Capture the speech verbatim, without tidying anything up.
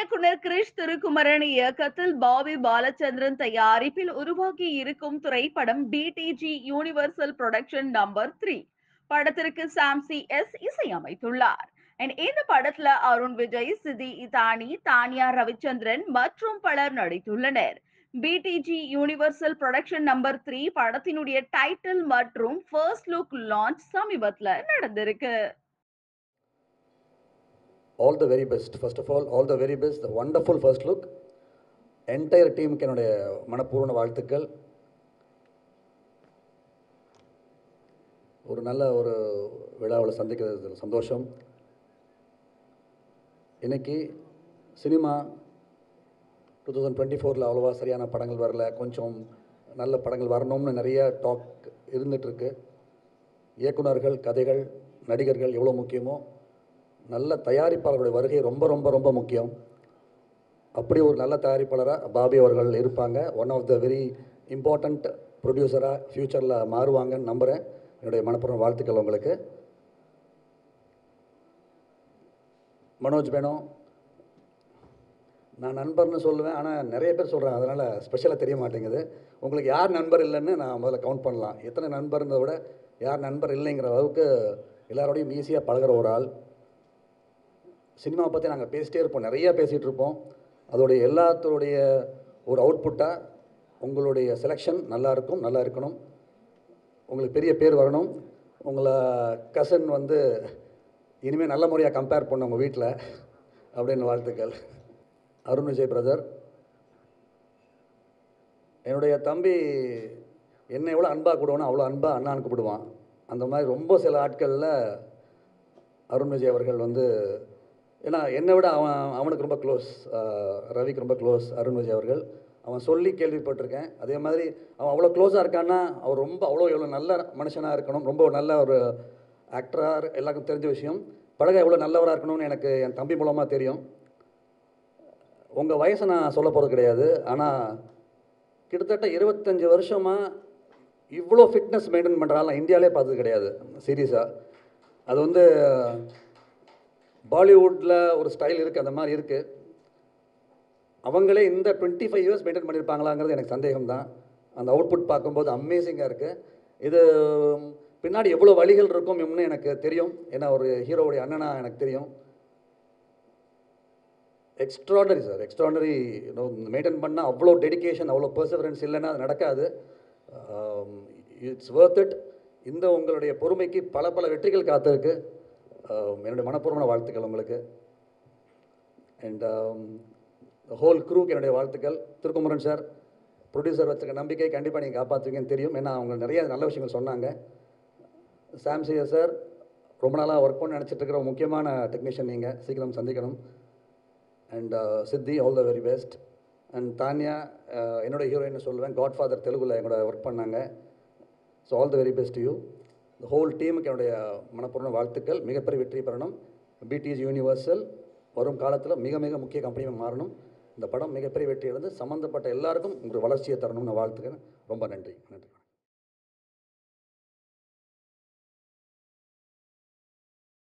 இயக்குனர் கிரிஷ் திருக்குமரன் இயக்கத்தில் பாபி பாலச்சந்திரன் தயாரிப்பில் உருவாகி இருக்கும் திரைப்படம் BTG universal production number three. படத்திற்கு சாம்சி எஸ் இசையமைத்துள்ளார். இந்த படத்துல அருண் விஜய், சிதி இதானி, தானியா ரவிச்சந்திரன் மற்றும் பலர் நடித்துள்ளனர். BTG universal production number three படத்தினுடைய டைட்டில் மற்றும் ஃபர்ஸ்ட் லுக் லான்ச் சமீபத்துல நடந்திருக்கு. All the very best. First of all, all the very best. The wonderful first look. Entire team க்கு என்னுடைய மனப்பூர்வ வாழ்த்துக்கள். ஒரு நல்ல ஒரு விழாவில் சந்திக்கிறது சந்தோஷம். இன்னைக்கு சினிமா டூ தௌசண்ட் டுவெண்ட்டி ஃபோரில் அவ்வளோவா சரியான படங்கள் வரல, கொஞ்சம் நல்ல படங்கள் வரணும்னு நிறைய டாக் இருந்துகிட்ருக்கு. இயக்குனர்கள், கதைகள், நடிகர்கள் எவ்வளோ முக்கியமோ நல்ல தயாரிப்பாளர்களுடைய வருகை ரொம்ப ரொம்ப ரொம்ப முக்கியம். அப்படி ஒரு நல்ல தயாரிப்பாளராக பாபி அவர்கள் இருப்பாங்க. One of the very important ப்ரொடியூசராக ஃப்யூச்சரில் மாறுவாங்கன்னு நம்புகிறேன். என்னுடைய மனப்பூர்வ வாழ்த்துக்கள் உங்களுக்கு. மனோஜ் மேனோ, நான் நண்பர்னு சொல்லுவேன், ஆனால் நிறைய பேர் சொல்கிறேன், அதனால் ஸ்பெஷலாக தெரிய மாட்டேங்குது. உங்களுக்கு யார் நண்பர் இல்லைன்னு நான் முதல்ல கவுண்ட் பண்ணலாம். எத்தனை நண்பர்ன்றதை விட யார் நண்பர் இல்லைங்கிற அளவுக்கு எல்லாரோடையும் ஈஸியாக பழகிற ஒரு ஆள். சினிமாவை பற்றி நாங்கள் பேசிகிட்டே இருப்போம், நிறையா பேசிகிட்டு இருப்போம். அதோடைய எல்லாத்தோடைய ஒரு அவுட்புட்டாக உங்களுடைய செலெக்ஷன் நல்லா இருக்கும், நல்லா இருக்கணும், உங்களுக்கு பெரிய பேர் வரணும். உங்களை கசன் வந்து இனிமேல் நல்ல முறையாக கம்பேர் பண்ண உங்கள் வீட்டில் அப்படின்னு வாழ்த்துக்கள். அருண் விஜய் பிரதர், என்னுடைய தம்பி என்னை எவ்வளோ அன்பாக கூடுவானோ அவ்வளோ அன்பாக அண்ணான்னு கூப்பிடுவான். அந்த மாதிரி ரொம்ப சில ஆட்களில் அருண் விஜய் அவர்கள் வந்து, ஏன்னா என்னை விட அவன் அவனுக்கு ரொம்ப க்ளோஸ், ரவிக்கு ரொம்ப க்ளோஸ் அருண் விஜய் அவர்கள். அவன் சொல்லி கேள்விப்பட்டிருக்கேன். அதே மாதிரி அவன் அவ்வளோ க்ளோஸாக இருக்கான்னா அவர் ரொம்ப அவ்வளோ எவ்வளோ நல்ல மனுஷனாக இருக்கணும், ரொம்ப நல்ல ஒரு ஆக்டராக எல்லாருக்கும் தெரிஞ்ச விஷயம். பழக எவ்வளோ நல்லவராக இருக்கணும்னு எனக்கு என் தம்பி மூலமாக தெரியும். உங்கள் வயசை நான் சொல்ல போகிறது கிடையாது, ஆனால் கிட்டத்தட்ட இருபத்தஞ்சி வருஷமாக இவ்வளோ ஃபிட்னஸ் மெயின்டைன் பண்ணுறாலாம் இந்தியாவிலே பார்த்தது கிடையாது சீரியஸாக. அது வந்து பாலிவுட்டில் ஒரு ஸ்டைல் இருக்குது, அந்த மாதிரி இருக்குது. அவங்களே இந்த டுவெண்ட்டி ஃபைவ் இயர்ஸ் மெயின்டைன் பண்ணியிருப்பாங்களாங்கிறது எனக்கு சந்தேகம் தான். அந்த அவுட்புட் பார்க்கும்போது அமேசிங்காக இருக்குது. இது பின்னாடி எவ்வளோ வழிகள் இருக்கும் இன்னும் எனக்கு தெரியும், ஏன்னா ஒரு ஹீரோவுடைய அண்ணனாக எனக்கு தெரியும். Extraordinary sir, extraordinary. மெயின்டைன் பண்ணால் அவ்வளோ டெடிக்கேஷன், அவ்வளோ பர்சவரன்ஸ் இல்லைன்னா அது நடக்காது. It's worth it. இந்த உங்களுடைய பொறுமைக்கு பல பல வெற்றிகள் காத்திருக்கு. என்னுடைய மனப்பூர்வமான வாழ்த்துக்கள் உங்களுக்கு. அண்ட் ஹோல் க்ரூக்கு என்னுடைய வாழ்த்துக்கள். திருக்குமரன் சார், ப்ரொடியூசர் வச்சுருக்க நம்பிக்கை கண்டிப்பாக நீங்கள் காப்பாற்றுவீங்கன்னு தெரியும், ஏன்னா அவங்க நிறைய நல்ல விஷயங்கள் சொன்னாங்க. சாம்சியா சார், ரொம்ப நாளாக ஒர்க் பண்ண நினச்சிட்டு இருக்கிற முக்கியமான டெக்னீஷியன் நீங்கள், சீக்கிரம் சந்திக்கணும். And Siddhi, all the very best. And Tanya, என்னோடய ஹீரோயின்னு சொல்லுவேன், காட் ஃபாதர் தெலுங்குல என்னோட ஒர்க் பண்ணாங்க. So all the very best you. The whole டீமுக்கு என்னுடைய மனப்பூர்வ வாழ்த்துக்கள். மிகப்பெரிய வெற்றி பெறணும். பிடிஜி யூனிவர்சல் வரும் காலத்தில் மிக மிக முக்கிய கம்பெனியாக மாறணும். இந்த படம் மிகப்பெரிய வெற்றி அடைந்து சம்மந்தப்பட்ட எல்லாருக்கும் உங்களுக்கு வளர்ச்சியை தரணும்னு வாழ்த்துக்கிறேன். ரொம்ப நன்றி. நன்றி.